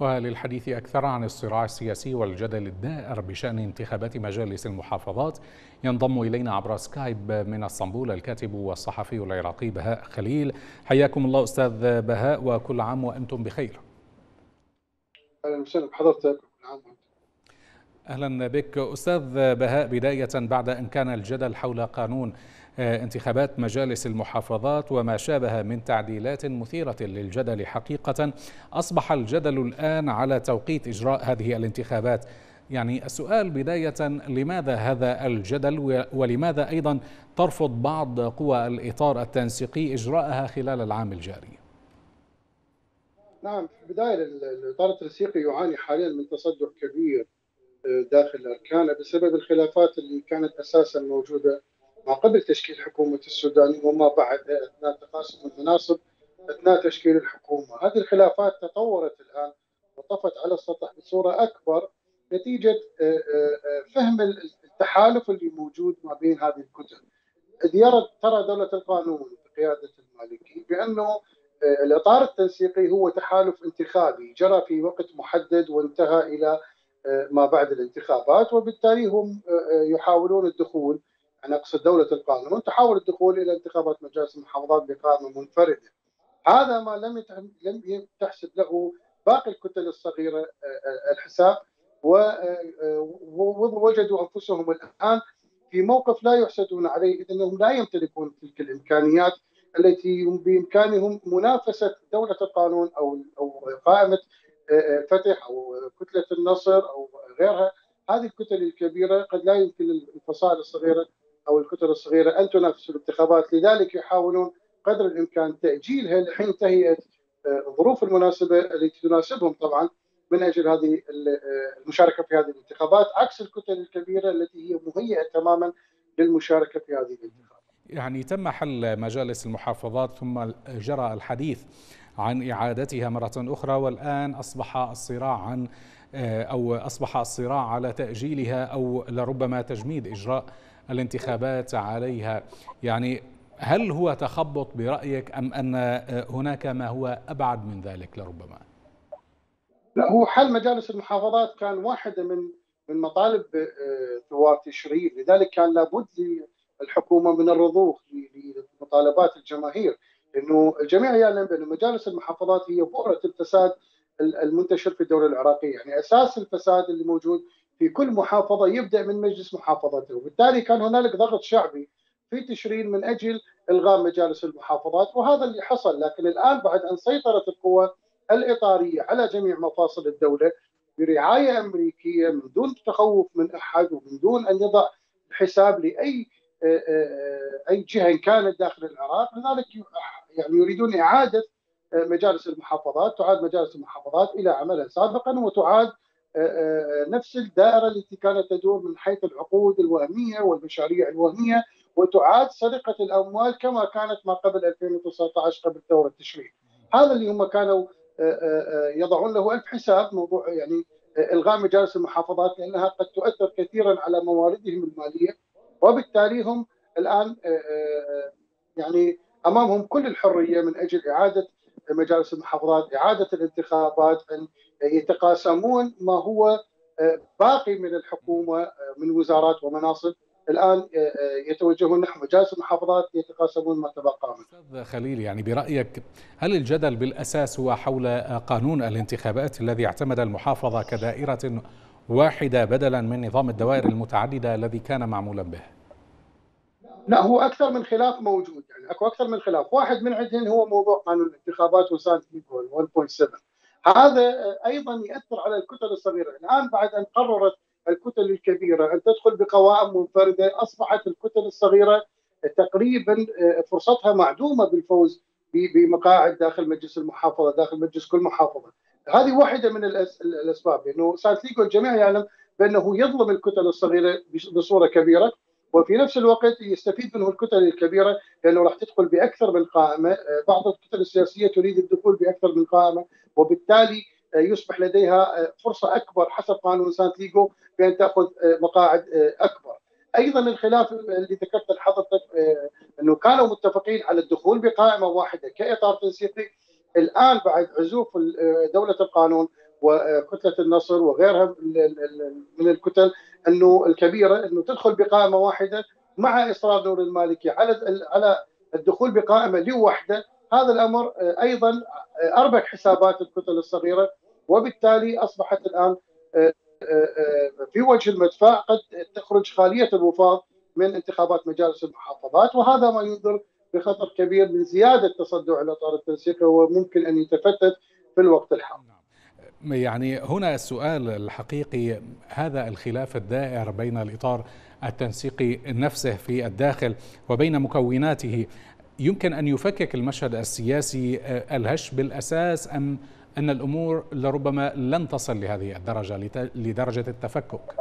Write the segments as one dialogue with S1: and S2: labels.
S1: وللحديث أكثر عن الصراع السياسي والجدل الدائر بشأن انتخابات مجالس المحافظات ينضم إلينا عبر سكايب من اسطنبول الكاتب والصحفي العراقي بهاء خليل. حياكم الله أستاذ بهاء، وكل عام وأنتم بخير.
S2: أهلا وسهلا بحضرتك. كل عام وأنتم.
S1: أهلا بك أستاذ بهاء. بداية، بعد أن كان الجدل حول قانون انتخابات مجالس المحافظات وما شابه من تعديلات مثيرة للجدل حقيقة، أصبح الجدل الآن على توقيت إجراء هذه الانتخابات. يعني السؤال بداية، لماذا هذا الجدل، ولماذا أيضا ترفض بعض قوى الإطار التنسيقي إجراءها خلال العام الجاري؟
S2: نعم، في البداية الإطار التنسيقي يعاني حاليا من تصدع كبير داخل أركانه بسبب الخلافات اللي كانت أساسا موجودة ما قبل تشكيل حكومة السودان وما بعدها أثناء تقاسم المناصب أثناء تشكيل الحكومة. هذه الخلافات تطورت الآن وطفت على السطح بصورة أكبر نتيجة فهم التحالف اللي موجود ما بين هذه الكتل. ترى دولة القانون بقيادة المالكي بأنه الإطار التنسيقي هو تحالف انتخابي جرى في وقت محدد وانتهى إلى ما بعد الانتخابات، وبالتالي هم يحاولون الدخول، أنا أقصد دولة القانون تحاول الدخول إلى انتخابات مجالس المحافظات بقائمة منفردة. هذا ما لم تحسب له باقي الكتل الصغيرة الحساب، ووجدوا أنفسهم الآن في موقف لا يحسدون عليه، إذ أنهم لا يمتلكون تلك الإمكانيات التي بإمكانهم منافسة دولة القانون أو قائمة فتح أو كتلة النصر أو غيرها. هذه الكتل الكبيرة قد لا يمكن الفصائل الصغيرة أو الكتل الصغيرة أن تنافس الانتخابات، لذلك يحاولون قدر الإمكان تأجيلها لحين تهيئة الظروف المناسبة التي تناسبهم طبعا من أجل هذه المشاركة في هذه الانتخابات، عكس الكتل الكبيرة التي هي مهيئة تماما للمشاركة في هذه الانتخابات.
S1: يعني تم حل مجالس المحافظات ثم جرى الحديث عن إعادتها مرة أخرى، والآن أصبح الصراع على تأجيلها أو لربما تجميد إجراء الانتخابات عليها. يعني هل هو تخبط برأيك، أم أن هناك ما هو أبعد من ذلك لربما؟
S2: لا، هو حل مجالس المحافظات كان واحدة من مطالب ثوار تشرين، لذلك كان لابد للحكومة من الرضوخ لمطالبات الجماهير، لأنه الجميع يعلم بأن مجالس المحافظات هي بؤرة الفساد المنتشر في الدولة العراقية. يعني أساس الفساد اللي موجود في كل محافظة يبدأ من مجلس محافظته، وبالتالي كان هنالك ضغط شعبي في تشرين من أجل إلغاء مجالس المحافظات، وهذا اللي حصل. لكن الآن بعد أن سيطرت القوى الإطارية على جميع مفاصل الدولة برعاية أمريكية من دون تخوف من أحد ومن دون أن يضع حساب لأي أي جهة كانت داخل العراق، لذلك يعني يريدون إعادة مجالس المحافظات، تعاد مجالس المحافظات إلى عملها سابقا، وتعاد نفس الدائرة التي كانت تدور من حيث العقود الوهمية والمشاريع الوهمية، وتعاد سرقة الأموال كما كانت ما قبل 2019 قبل ثورة تشرين. هذا اللي هم كانوا يضعون له ألف حساب، موضوع يعني إلغاء مجالس المحافظات، لأنها قد تؤثر كثيرا على مواردهم المالية، وبالتالي هم الآن يعني أمامهم كل الحرية من أجل إعادة مجالس المحافظات، إعادة الانتخابات، أن يتقاسمون ما هو باقي من الحكومة من وزارات ومناصب. الآن يتوجهون نحو مجالس المحافظات يتقاسمون ما تبقى منه.
S1: أستاذ خليل، يعني برأيك هل الجدل بالأساس هو حول قانون الانتخابات الذي اعتمد المحافظة كدائرة واحدة بدلا من نظام الدوائر المتعددة الذي كان معمولا به؟
S2: لا، هو اكثر من خلاف موجود، يعني اكو اكثر من خلاف. واحد من عندهم هو موضوع قانون الانتخابات وسانت 1.7، هذا ايضا ياثر على الكتل الصغيره. الان بعد ان قررت الكتل الكبيره ان تدخل بقوائم منفرده، اصبحت الكتل الصغيره تقريبا فرصتها معدومه بالفوز بمقاعد داخل مجلس المحافظه، داخل مجلس كل محافظه. هذه واحده من الاسباب، لانه سانتليغو الجميع يعلم بانه يظلم الكتل الصغيره بصوره كبيره، وفي نفس الوقت يستفيد منه الكتل الكبيره لانه راح تدخل باكثر من قائمه. بعض الكتل السياسيه تريد الدخول باكثر من قائمه، وبالتالي يصبح لديها فرصه اكبر حسب قانون سانتليغو بان تاخذ مقاعد اكبر. ايضا الخلاف اللي ذكرت لحضرتك انه كانوا متفقين على الدخول بقائمه واحده كاطار تنسيقي. الان بعد عزوف دوله القانون وكتله النصر وغيرها من الكتل انه الكبيره انه تدخل بقائمه واحده مع اصرار نور المالكي على الدخول بقائمه لوحده. هذا الامر ايضا اربك حسابات الكتل الصغيره، وبالتالي اصبحت الان في وجه المدفع قد تخرج خاليه الوفاض من انتخابات مجالس المحافظات، وهذا ما ينذر بخطر كبير من زياده تصدع الاطار التنسيقي وممكن ان يتفتت في الوقت الحالي.
S1: يعني هنا السؤال الحقيقي، هذا الخلاف الدائر بين الإطار التنسيقي نفسه في الداخل وبين مكوناته يمكن أن يفكك المشهد السياسي الهش بالأساس، أم أن الأمور لربما لن تصل لهذه الدرجة لدرجة التفكك؟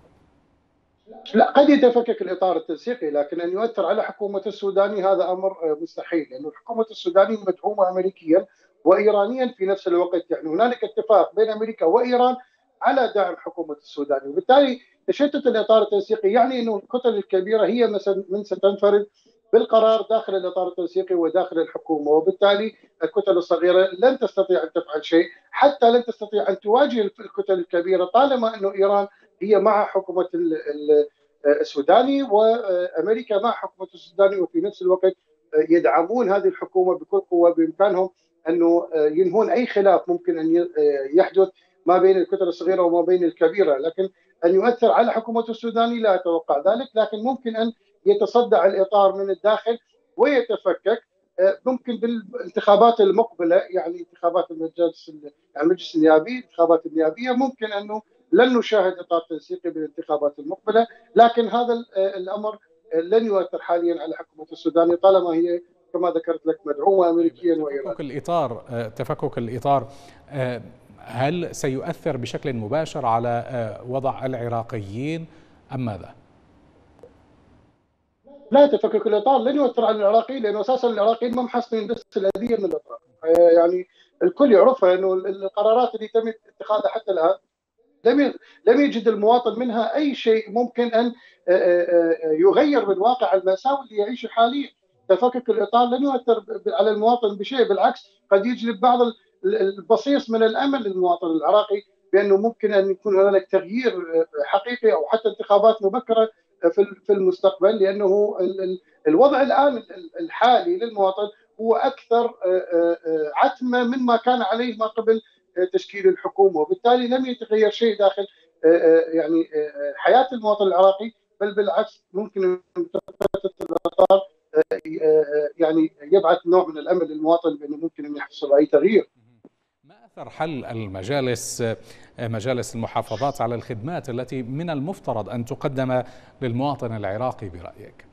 S2: لا، قد يتفكك الاطار التنسيقي، لكن ان يؤثر على حكومه السوداني هذا امر مستحيل، لانه حكومه السوداني مدعومه امريكيا وايرانيا في نفس الوقت. يعني هنالك اتفاق بين امريكا وايران على دعم حكومه السوداني، وبالتالي تشتت الاطار التنسيقي يعني انه الكتل الكبيره هي من ستنفرد بالقرار داخل الاطار التنسيقي وداخل الحكومه، وبالتالي الكتل الصغيره لن تستطيع ان تفعل شيء، حتى لن تستطيع ان تواجه الكتل الكبيره طالما انه ايران هي مع حكومه السوداني وامريكا مع حكومه السوداني، وفي نفس الوقت يدعمون هذه الحكومه بكل قوه. بامكانهم انه ينهون اي خلاف ممكن ان يحدث ما بين الكتل الصغيره وما بين الكبيره، لكن ان يؤثر على حكومه السوداني لا اتوقع ذلك، لكن ممكن ان يتصدع الاطار من الداخل ويتفكك. ممكن بالانتخابات المقبله، يعني انتخابات المجلس النيابي، الانتخابات النيابيه، ممكن انه لن نشاهد اطار تنسيقي بالانتخابات المقبله، لكن هذا الامر لن يؤثر حاليا على حكومه السودان طالما هي كما ذكرت لك مدعومه امريكيا وايرانيا.
S1: تفكك الاطار هل سيؤثر بشكل مباشر على وضع العراقيين ام ماذا؟
S2: لا، تفكك الاطار لن يؤثر على العراقيين، لانه اساسا العراقيين ما محصلين بس الاذيه من الاطار. يعني الكل يعرفها انه القرارات اللي تم اتخاذها حتى الان لم يجد المواطن منها اي شيء ممكن ان يغير من واقع المأساة اللي يعيشه حاليا. تفكك الاطار لن يؤثر على المواطن بشيء، بالعكس قد يجلب بعض البصيص من الامل للمواطن العراقي بانه ممكن ان يكون هناك تغيير حقيقي او حتى انتخابات مبكره في المستقبل، لانه الوضع الان الحالي للمواطن هو اكثر عتمه مما كان عليه ما قبل تشكيل الحكومه، وبالتالي لم يتغير شيء داخل يعني حياه المواطن العراقي، بل بالعكس ممكن الاطار يعني يبعث نوع من الامل للمواطن بانه ممكن ان يحصل اي تغيير.
S1: ما اثر حل مجالس المحافظات على الخدمات التي من المفترض ان تقدم للمواطن العراقي برايك؟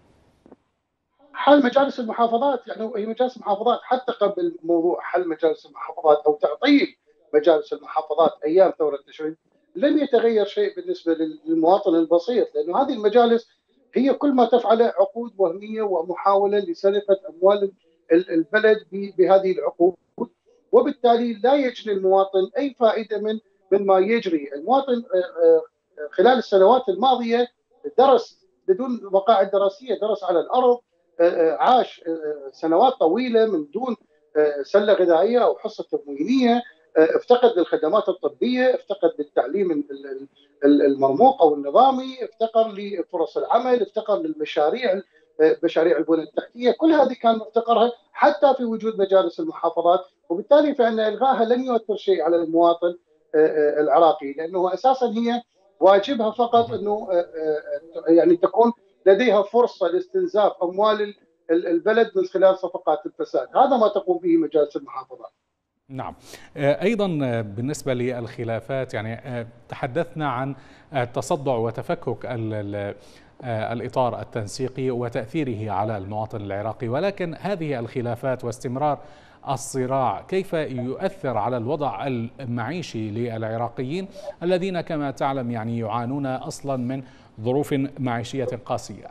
S2: حل مجالس المحافظات، يعني هي مجالس المحافظات حتى قبل موضوع حل مجالس المحافظات او تعطيل مجالس المحافظات ايام ثوره تشرين لم يتغير شيء بالنسبه للمواطن البسيط، لانه هذه المجالس هي كل ما تفعله عقود وهميه ومحاوله لسرقه اموال البلد بهذه العقود، وبالتالي لا يجني المواطن اي فائده من ما يجري. المواطن خلال السنوات الماضيه درس بدون مقاعد دراسيه، درس على الارض، عاش سنوات طويله من دون سله غذائيه او حصه تموينيه، افتقد للخدمات الطبيه، افتقد للتعليم المرموق او النظامي، افتقر لفرص العمل، افتقر للمشاريع، مشاريع البنى التحتيه، كل هذه كان مفتقرها حتى في وجود مجالس المحافظات، وبالتالي فان الغائها لن يؤثر شيء على المواطن العراقي، لانه اساسا هي واجبها فقط انه يعني تكون لديها فرصه لاستنزاف اموال البلد من خلال صفقات الفساد، هذا ما تقوم به مجالس المحافظات.
S1: نعم. أيضا بالنسبة للخلافات، يعني تحدثنا عن تصدع وتفكك الإطار التنسيقي وتأثيره على المواطن العراقي، ولكن هذه الخلافات واستمرار الصراع كيف يؤثر على الوضع المعيشي للعراقيين الذين كما تعلم يعني يعانون أصلا من ظروف معيشية قاسية؟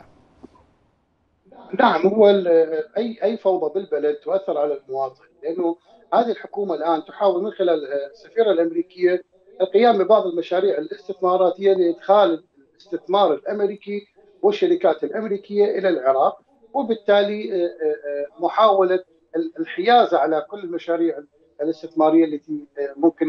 S2: نعم، هو اي فوضى بالبلد تؤثر على المواطن، لانه هذه الحكومه الان تحاول من خلال السفيره الامريكيه القيام ببعض المشاريع الاستثماراتيه لادخال الاستثمار الامريكي والشركات الامريكيه الى العراق، وبالتالي محاوله الحيازه على كل المشاريع الاستثماريه التي ممكن ان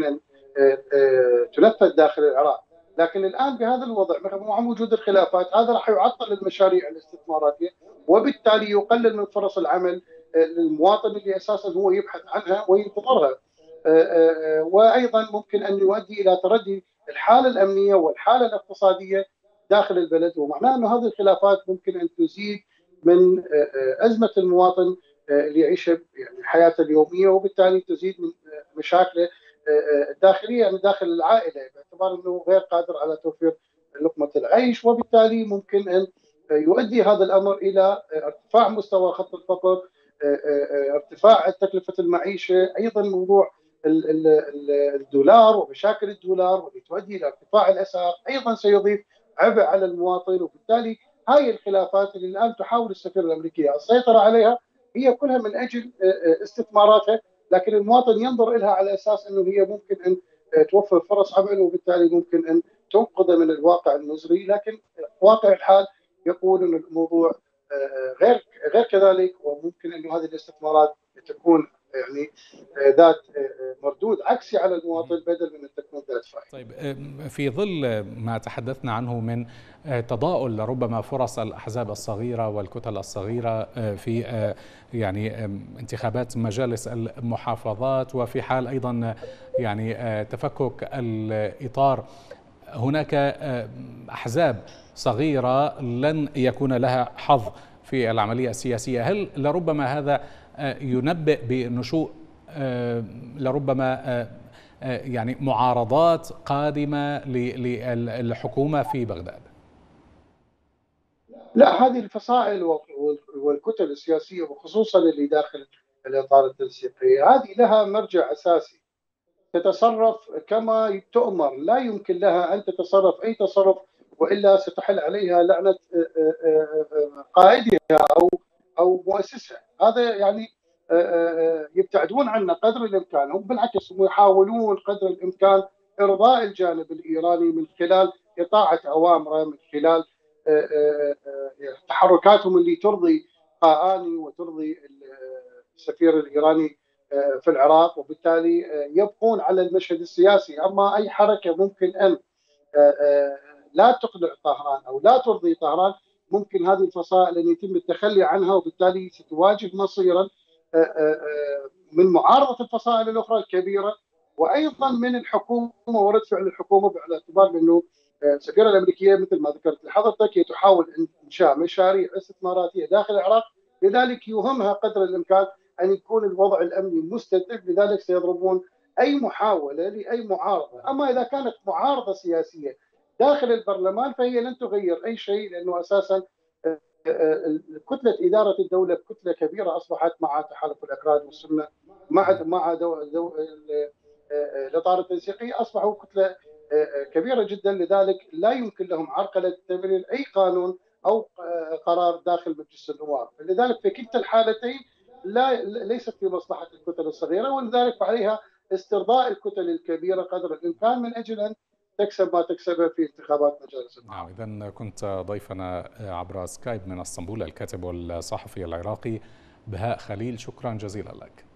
S2: تنفذ داخل العراق. لكن الان بهذا الوضع مع وجود الخلافات هذا راح يعطل المشاريع الاستثماراتيه، وبالتالي يقلل من فرص العمل للمواطن اللي اساسا هو يبحث عنها وينتظرها. وايضا ممكن ان يؤدي الى تردي الحاله الامنيه والحاله الاقتصاديه داخل البلد، ومعناه انه هذه الخلافات ممكن ان تزيد من ازمه المواطن اللي يعيشها يعني حياته اليوميه، وبالتالي تزيد من مشاكله الداخليه يعني داخل العائله، باعتبار انه غير قادر على توفير لقمه العيش، وبالتالي ممكن ان يؤدي هذا الامر الى ارتفاع مستوى خط الفقر، ارتفاع تكلفه المعيشه، ايضا موضوع الدولار ومشاكل الدولار واللي تؤدي الى ارتفاع الاسعار ايضا سيضيف عبء على المواطن. وبالتالي هاي الخلافات اللي الان تحاول السفيره الامريكيه السيطره عليها هي كلها من اجل استثماراتها، لكن المواطن ينظر لها على اساس انه هي ممكن ان توفر فرص عمل، وبالتالي ممكن ان تنقذه من الواقع المزري. لكن واقع الحال يقول ان الموضوع غير كذلك، وممكن انه هذه الاستثمارات تكون يعني ذات مردود عكسي على المواطن بدل من ان تكون ذات فائده.
S1: طيب، في ظل ما تحدثنا عنه من تضاؤل ربما فرص الأحزاب الصغيرة والكتل الصغيرة في يعني انتخابات مجالس المحافظات، وفي حال أيضا يعني تفكك الإطار، هناك أحزاب صغيرة لن يكون لها حظ في العملية السياسية. هل لربما هذا ينبئ بنشوء لربما يعني معارضات قادمة للحكومة في بغداد؟
S2: لا، هذه الفصائل والكتل السياسية وخصوصا اللي داخل الإطار التنسيقي هذه لها مرجع أساسي تتصرف كما تؤمر، لا يمكن لها أن تتصرف أي تصرف وإلا ستحل عليها لعنة قائدها أو مؤسسها. هذا يعني يبتعدون عنا قدر الإمكان، هم بالعكس هم يحاولون قدر الإمكان إرضاء الجانب الإيراني من خلال إطاعة أوامره، من خلال تحركاتهم اللي ترضي قاآني وترضي السفير الإيراني في العراق، وبالتالي يبقون على المشهد السياسي. أما أي حركة ممكن أن لا تقنع طهران أو لا ترضي طهران، ممكن هذه الفصائل أن يتم التخلي عنها، وبالتالي ستواجه مصيرا من معارضة الفصائل الأخرى الكبيرة، وأيضا من الحكومة ورد فعل الحكومة، باعتبار أنه السفيرة الأمريكية مثل ما ذكرت لحضرتك هي تحاول إنشاء مشاريع استثماراتية داخل العراق، لذلك يهمها قدر الإمكان أن يكون الوضع الأمني مستتب، لذلك سيضربون أي محاولة لأي معارضة. أما إذا كانت معارضة سياسية داخل البرلمان فهي لن تغير أي شيء، لأنه أساسا كتلة إدارة الدولة كتلة كبيرة أصبحت مع تحالف الأكراد والسنة مع الإطار التنسيقي، أصبحوا كتلة كبيرة جدا، لذلك لا يمكن لهم عرقلة تمرير أي قانون أو قرار داخل مجلس النواب. لذلك في كلتا الحالتين ليست في مصلحة الكتل الصغيرة، ولذلك عليها استرضاء الكتل الكبيرة قدر الإمكان من أجل أن تكسب ما تكسبه في انتخابات مجالس النواب.
S1: إذن كنت ضيفنا عبر سكايب من اسطنبول الكاتب والصحفي العراقي بهاء خليل، شكرا جزيلا لك.